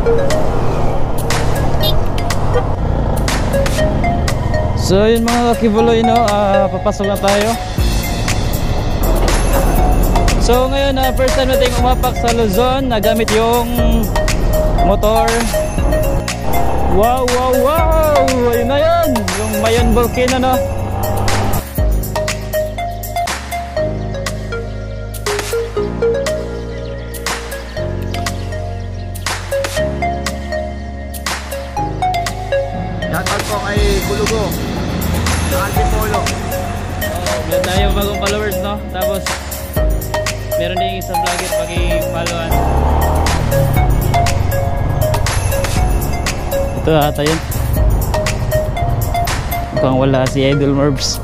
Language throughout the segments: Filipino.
So yun mga kakibuloy, no, papasok na tayo. So ngayon, first time natin umapak sa Luzon, nagamit yung motor. Wow, wow, wow! Ayun na yun, yung Mayon Volcano, no. Shoutout po kay Gulugo, Antipolo. Meron tayo bagong followers, no. Tapos meron din isang vlogger, paki-followan. Ito ata yun. Mukhang wala si Idol Morbs.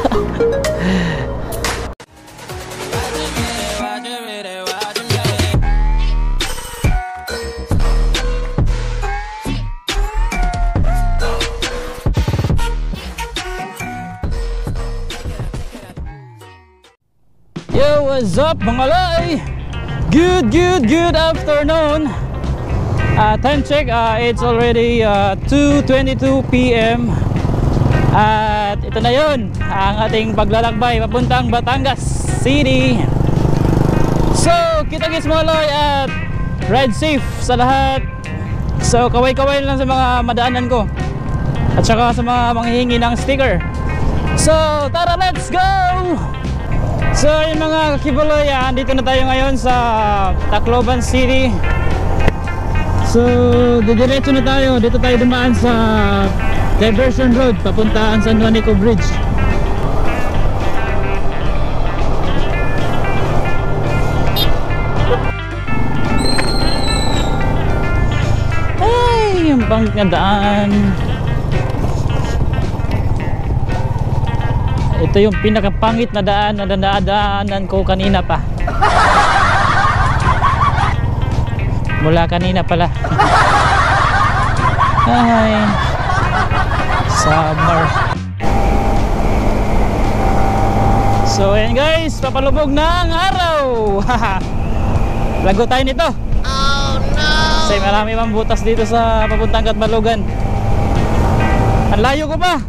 Yo, what's up mga loy? Good afternoon. Time check, it's already 2:22 PM. At ito na yun, ang ating paglalakbay papuntang Batangas City. So, kita-kits mga loy at ride safe sa lahat. So, kaway-kaway lang sa mga madaanan ko at saka sa mga manghihingi ng sticker. So, tara, let's go! So yung mga kakibuloy, dito na tayo ngayon sa Tacloban City. So didiretso na tayo. Dito tayo dumaan sa Diversion Road papunta ang San Juanico Bridge. Ay, yung pangkadaan. Ito yung pinakapangit na daan na dadaanan ko kanina pa. Mula kanina pala. Ay, summer. So ayan guys, papalubog ng araw. Lago tayo nito. Oh no! Kasi marami pang butas dito sa papuntang Katbalogan. Ang layo ko pa.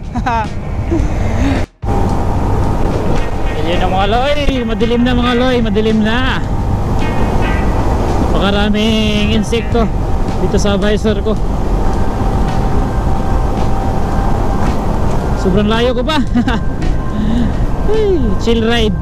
Yun ang mga loy, madilim na mga loy, madilim na. Napakaraming insekto dito sa visor ko. Sobrang layo ko pa. Hey, chill ride.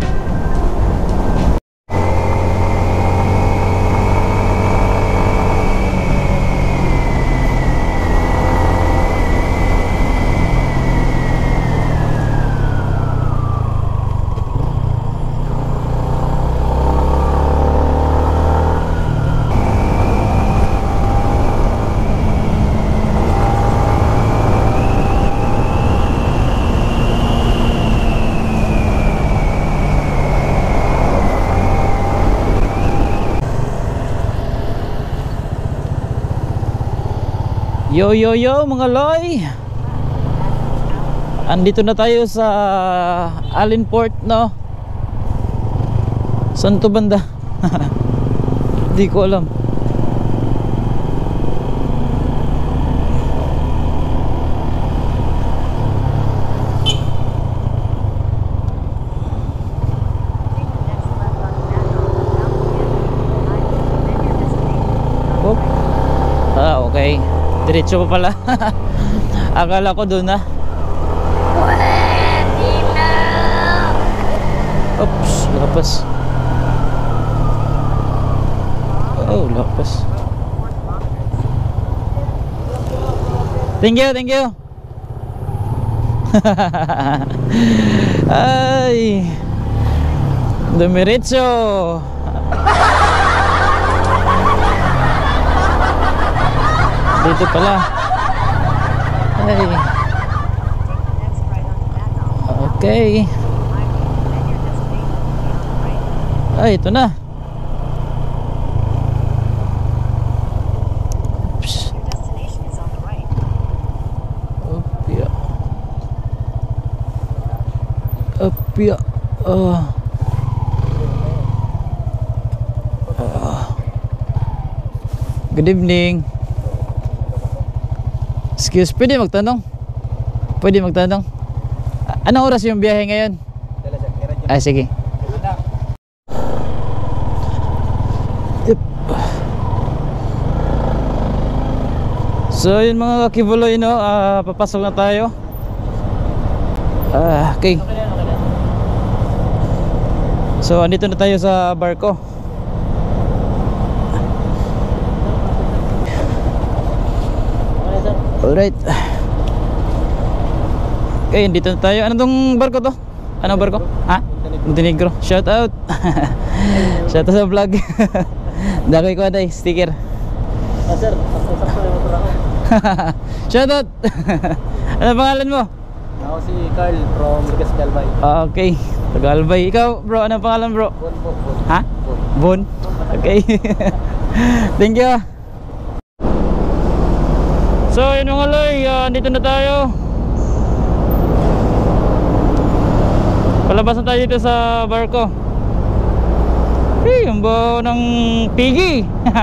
Yo mga loy, andito na tayo sa Allenport, no? Saan to banda? Di ko alam. Oh. Okay. Diretso pa pala. Akala ko doon na. Oops, lapas. Oh, lapas. Thank you. Ay, dumiretso. Dito pala. Ay. Okay. Ay, ito na. Oops. Opya. Good evening. Excuse, pwede magtanong? Pwede magtanong? Anong oras yung biyahe ngayon? Ay, sige. Yep. So yun mga kakibuloy, no, papasok na tayo. Okay. So andito na tayo sa barko. Alright. Okay, dito na tayo. Ano tong barko to? Anong barko? Ha? Montenegro. Shout out. Shout out sa vlog. Dakoy ko na sticker. Sir, sakto yung motor ako. Shout out. Ano pangalan mo? Ako si Carl from Lucas Galvay. Okay. Tagalbay. Ikaw, bro, ano pangalan, bro? Bon po. Ha? Bon. Okay. Thank you. So yun mga loy, dito na tayo. Palabas na tayo dito sa barko. Ang baho ng pigi.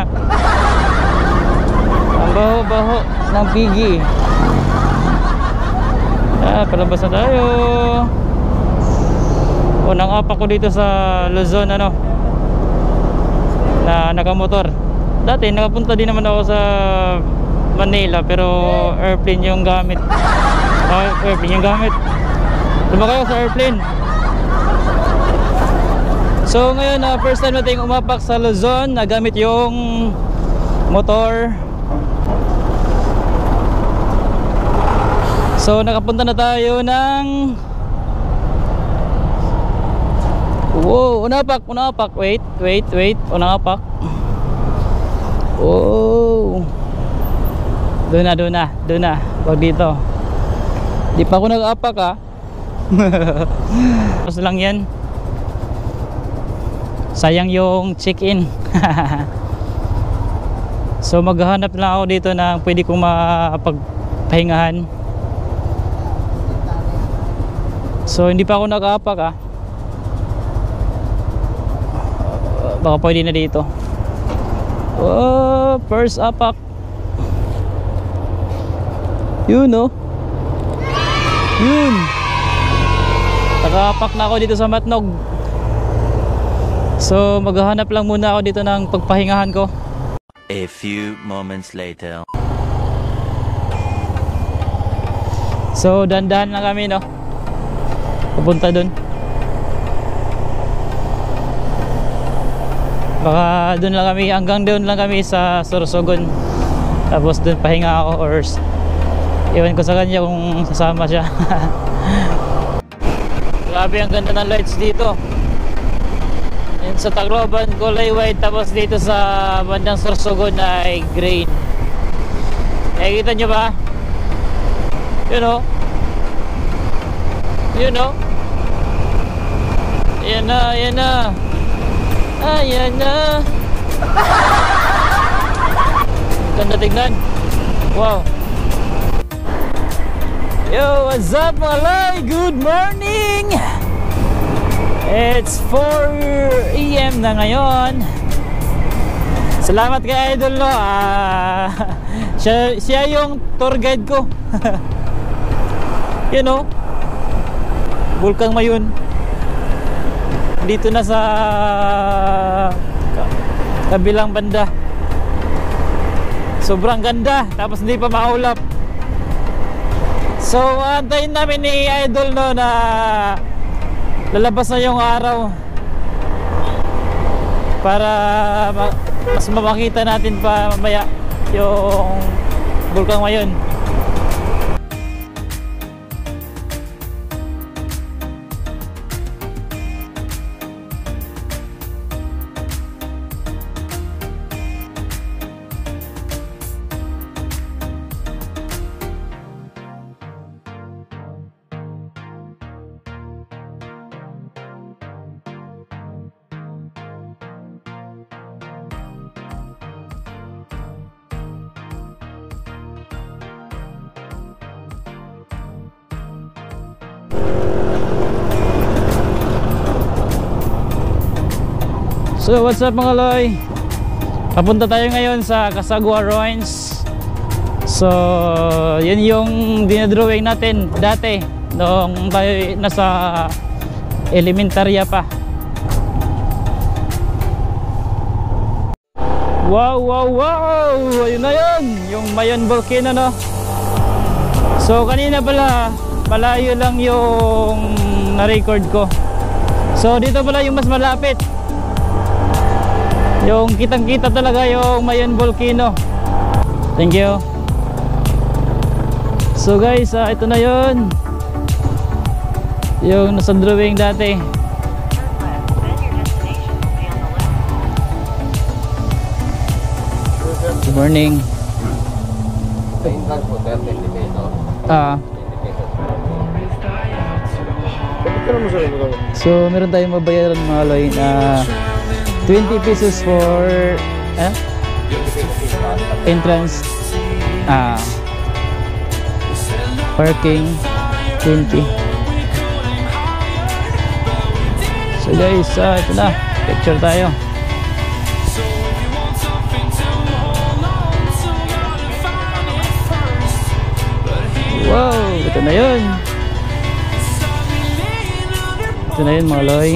Ang baho ng pigi. Palabas na tayo. Unang apak ko dito sa Luzon, ano, na nakamotor. Dati nakapunta din naman ako sa Manila, pero airplane yung gamit. Airplane yung gamit. Lumakay ako sa airplane. So ngayon, first time natin umapak sa Luzon na gamit yung motor. So nakapunta na tayo ng unapak. Wait. Unapak. Oh. Doon na. Wag dito. Di pa ako nag-apak, ha. Tapos lang yan. Sayang yung check-in. So maghahanap lang ako dito na pwede kong mapagpahingahan. So hindi pa ako nag-apak, ha. Baka pwede na dito. Oh, first apak. Yun, no? Yun. Nakapak na ako dito sa Matnog. So maghahanap lang muna ako dito ng pagpahingahan ko. A few moments later. So dandan lang kami, no? Pupunta dun. Baka dun lang kami, hanggang doon lang kami sa Sorsogon. Tapos dun pahinga ako or iwan ko sa kanya kung sasama siya. Grabe, ang ganda ng lights dito. Yan sa Tacloban, kulay white. Tapos dito sa bandang Sorsogon ay green. Nakikita nyo ba? Yun o. Yun o. Ayan na. Ayan na. Ganda tignan. Wow. Yo, what's up mga loy? Good morning! It's 4 AM na ngayon. Salamat kay Idol, no? Siya yung tour guide ko. You know, Bulkang Mayon. Dito na sa kabilang banda. Sobrang ganda. Tapos hindi pa maulap. So antayin namin ni Idol, no, na lalabas na yung araw para mas mapakita natin pa mamaya yung Bulkang Mayon. So what's up mga loy? Papunta tayo ngayon sa Casagua Ruins. So, yun yung dinadrawing natin dati noong tayo nasa elementarya pa. Wow, wow, wow! Ayun na yun! Yung Mayon Volcano, no? So, kanina pala, malayo lang yung na-record ko. So, dito pala yung mas malapit. Yung kitang-kita talaga yung Mayon Volcano. Thank you. So guys, ito na yun. Yung nasa drawing dati. Good morning. So meron tayong mabayaran mga loy na 20 pesos for entrance, parking 20. So guys, ito na, picture tayo. Wow, ito na yun. Ito na yun mga loy.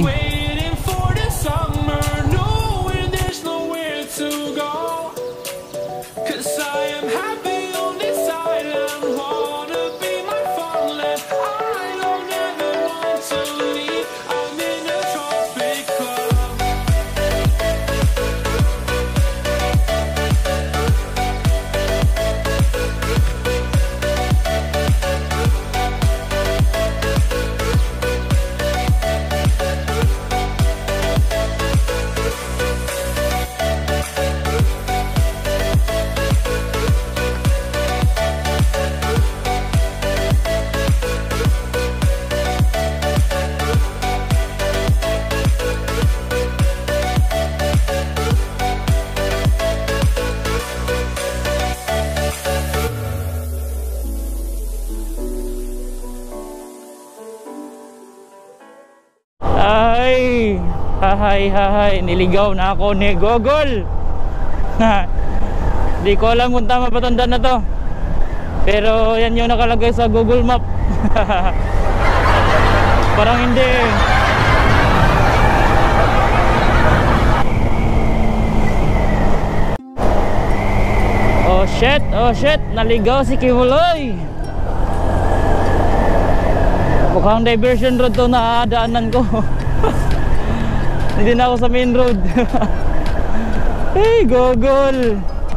Hahay, niligaw na ako ni Google. Di ko alam kung tama ba tanda na to, pero yan yung nakalagay sa Google Map. Parang hindi. Oh shit, naligaw si Kibuloy. Mukhang diversion road to na daanan ko. Hindi na ako sa main road. Hey Google,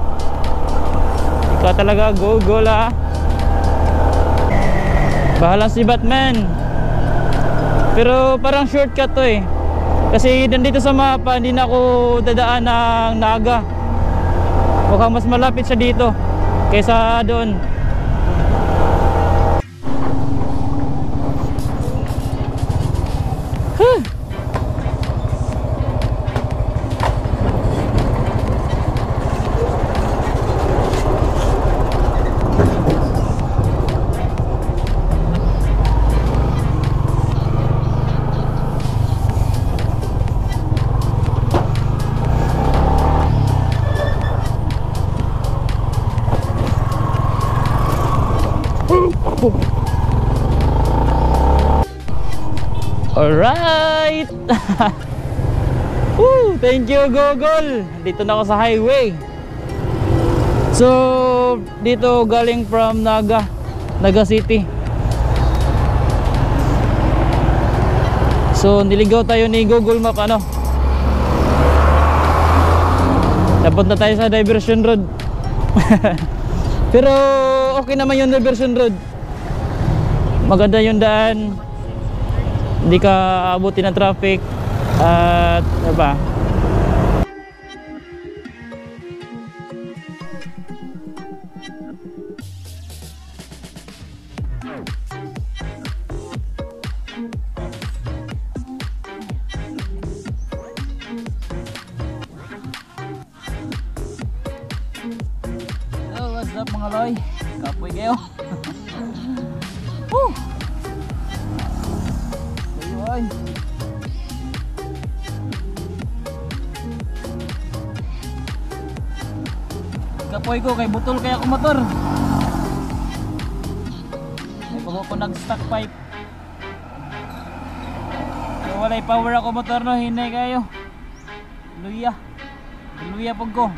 ikaw talaga Google ah. Bahala si Batman. Pero parang shortcut to eh, kasi nandito sa mapa hindi na ako dadaan ng Naga. Mukhang mas malapit siya dito kaysa doon. Alright. Woo, thank you Google. Dito na ako sa highway. So dito galing from Naga City. So niligaw tayo ni Google Map ano. Dapat na tayo sa diversion road. Pero okay naman yung diversion road. Maganda yung daan. Hindi ka abutin ng traffic. At ano ba? Hello, what's up mga loy? Kapoy kayo. Woo! Ayun. Kapoy ko kay butol kaya ako motor. Huwag ko nag-stock pipe. Kung walay power ako motor no, hinay kayo. Luya. Luya po ko.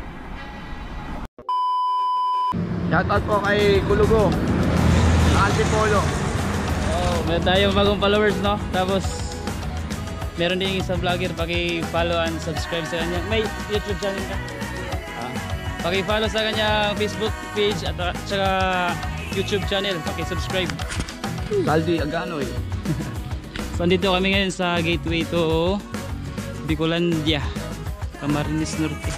Shoutout po kay Kulugo, Antipolo. Oh, meron tayong bagong followers no. Tapos meron din isang vlogger, paki-follow and subscribe sa kanya. May YouTube channel ka? Paki-follow sa kanya Facebook page at saka YouTube channel, paki-subscribe. Saldi Agano eh. So andito kami ngayon sa gateway to Bicolandia, Camarines Norte.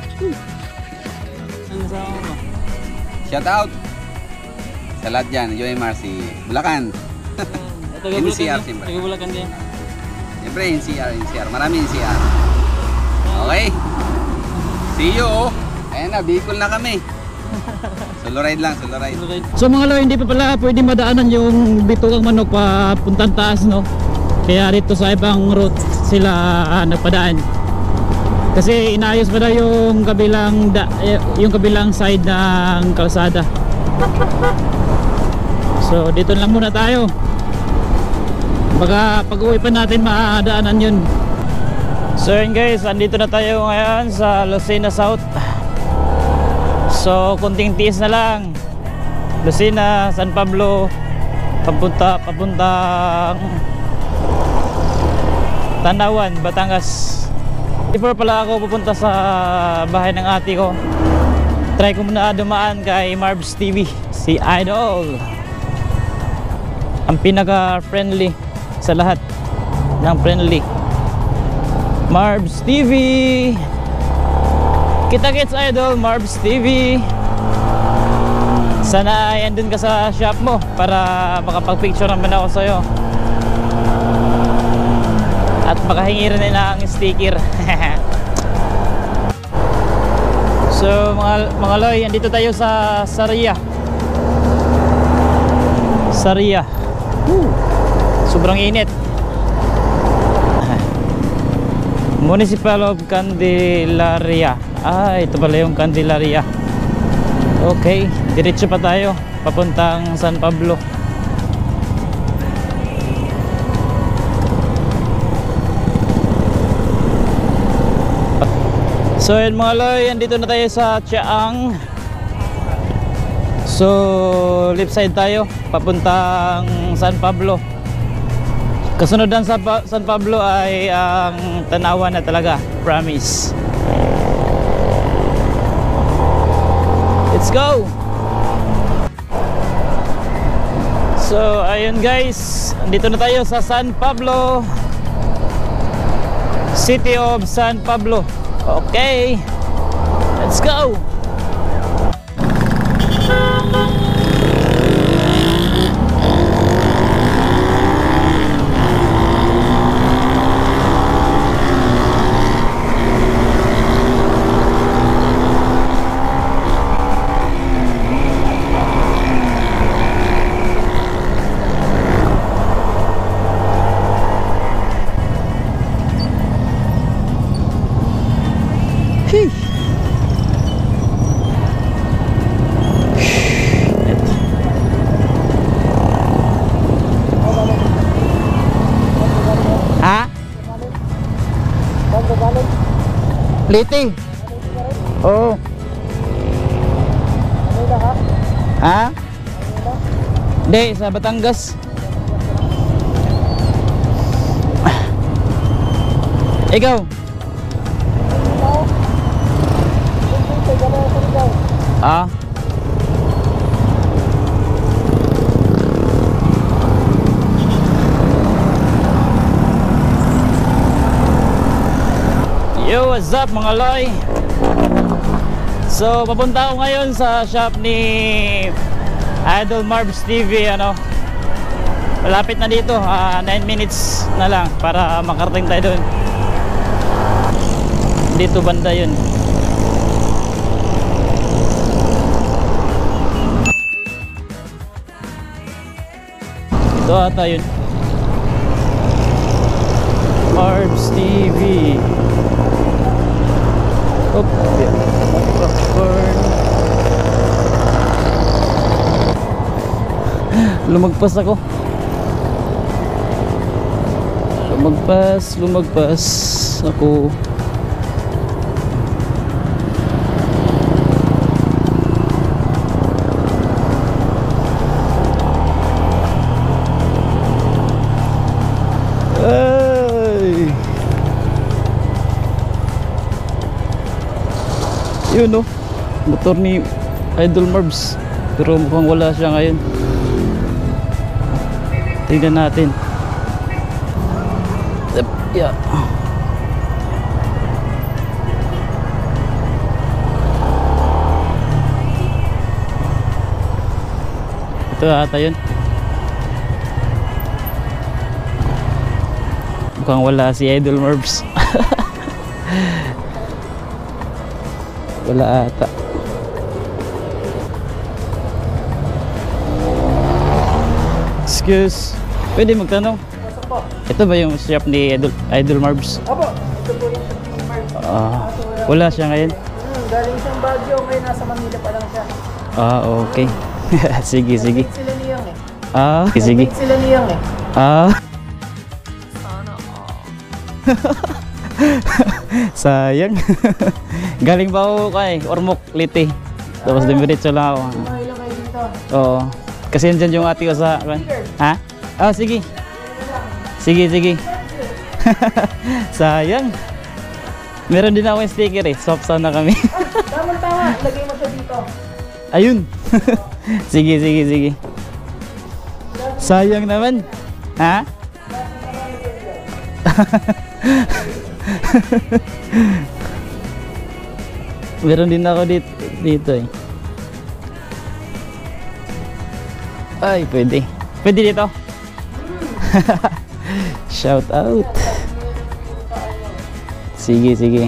Ang kasama mo ba? Shoutout sa lahat dyan, UMRC Bulacan. NCR siyempre. Taga-Bulacan din. Siyempre NCR. Marami NCR. Okay. See you. Ayan na, Bicol na kami. Solo ride lang, solo ride. So mga loy, hindi pa pala pwede madaanan yung Bitugang Manok papuntang taas no. Kaya dito sa ibang route sila nagpadaan. Kasi inaayos pa daw yung kabilang side ng kalsada. So dito lang muna tayo. Baka pag-uwi pa natin madaanan yun. So yun guys, andito na tayo ngayon sa Lucena South. So kunting tiis na lang. Lucena, San Pablo, papuntang Tanawan, Batangas. Before pala ako pupunta sa bahay ng ate ko, try ko muna dumaan kay Marbs TV, si Idol. Ang pinaka friendly sa lahat ng friendly, Marbs TV. Kita-kits Idol, Marbs TV. Sana ay andun ka sa shop mo para makapag-picture naman ako sa'yo at makahingi rin ng sticker. So mga loy, andito tayo sa Saria. Sobrang init. Municipal of Candelaria. Ito pala yung Candelaria. Okay, diretso pa tayo papuntang San Pablo. So yun mga loy, andito na tayo sa Tiaang. So left side tayo papuntang San Pablo. Kasunod sa San Pablo ay ang Tanawan na talaga, promise. Let's go. So ayun guys, andito na tayo sa San Pablo, City of San Pablo. Okay, let's go. Liti. Oo. Ha? Hindi, sa Batangas. Ikaw? Yo, what's up mga loy? So papunta ako ngayon sa shop ni Idol Marbs TV. Malapit na dito, 9 minutes na lang para makarating tayo doon. Dito banda yun. Ito ata yun, Marbs TV. Popcorn. Lumagpas ako. Lumagpas ako. Ay. Yun no, motor ni Idol Marbs, pero mukhang wala siya ngayon. Tingnan natin. Yeah. Ito ata yun. Mukhang wala si Idol Marbs. Wala ata. Excuse, pwede magtanong? Ito ba yung shop ni Idol Marbs? Opo, ito po yung shop ni Mark. Wala siya ngayon? Galing siyang Baguio, ngayon nasa Manila pa lang siya. Okay. Sige. Nag-meet sila niyang eh. Sige. Nag-meet sila niyang eh. Sayang. Galing ba ako kay Ormoc, Leyte. Tapos dumiretso lang ako. Kumain lang kayo dito. Oo. Kasi andyan yung ate ko sa... Ha? Sige. Sige. Sayang. Meron din ako yung sticker eh. Swap sana kami. Tama. Lagay mo siya dito. Ayun. Sige. Sayang naman. Ha? Meron din ako dito eh. Ay, pwede. Pwede dito. Shout out. Sige.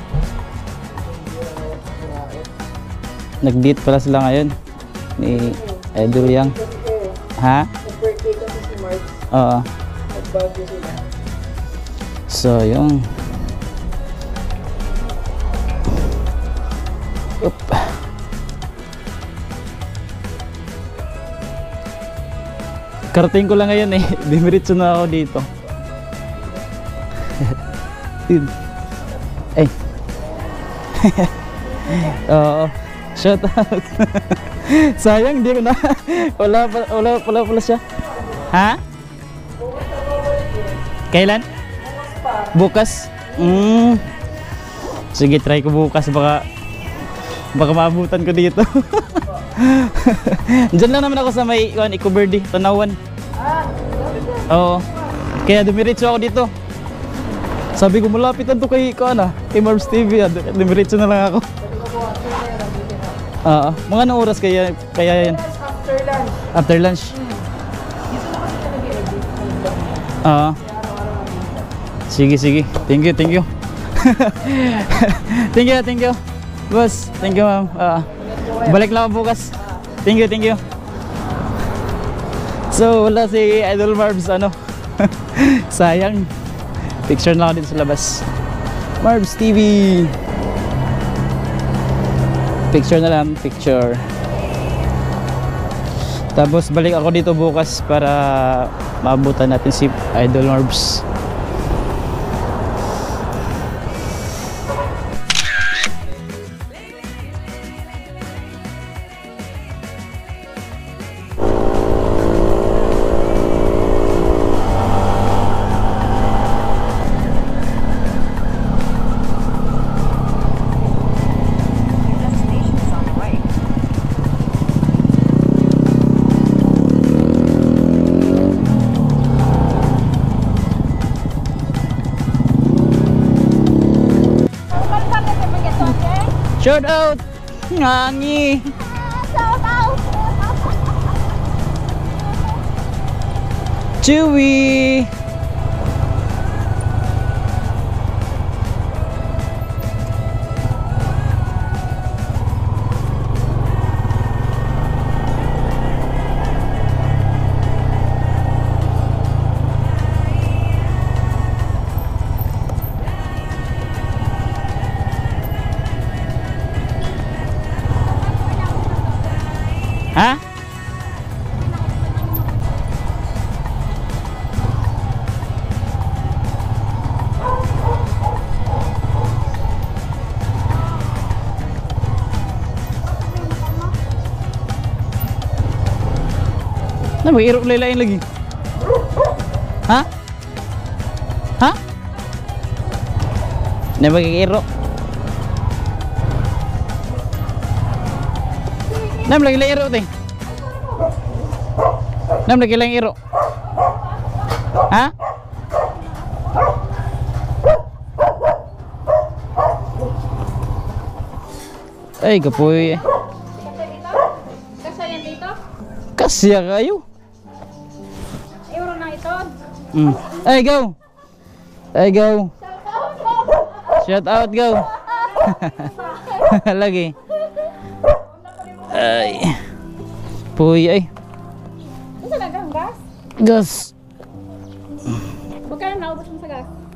Nag-date pala sila ngayon ni Idol Yang. Ha? Nag-birthday kasi si Mark. Oo. Nag-Baguio sila. So, yung up. Karating ko lang ngayon eh. Dimiritso na ako dito. Yun. Ay. Oo. Shout out. Sayang, di ko na. Wala pala siya. Ha? Kailan? Bukas? Sige, try ko bukas. Baka maabutan ko dito. Diyan lang naman ako sa may Eco Verde, Tanawan. Oo. Kaya dumiretso ako dito. Sabi ko malapitan to kay Marbs TV. Dumiretso na lang ako. Mga anong oras kaya yan? After lunch. After lunch? Dito naman sila nag-edit. Sige. Thank you. Thank you. Boss, thank you ma'am. Balik lang ako bukas. Thank you. So wala si Idol Marbs sayang. Picture na ako dito sa labas. Marbs TV. Picture na lang, picture. Tapos balik ako dito bukas para maabutan natin si Idol Marbs. Shout out! Ngangi! Shout out! Chewy! Ha? Na mag-iro lain lagi. Ha? Ha? Na mag-iro. Nam lagi iro te. Nam lagi iro. Ha? Ay, kapoy. Kasya yan dito? Kasya kayo. Euro na ito. Ay, go. Ay, go. Shout out, go. Lagi. Ay. Puy, ay. Ano talaga ang gas? Gas. Magkano naubos mo sa gas?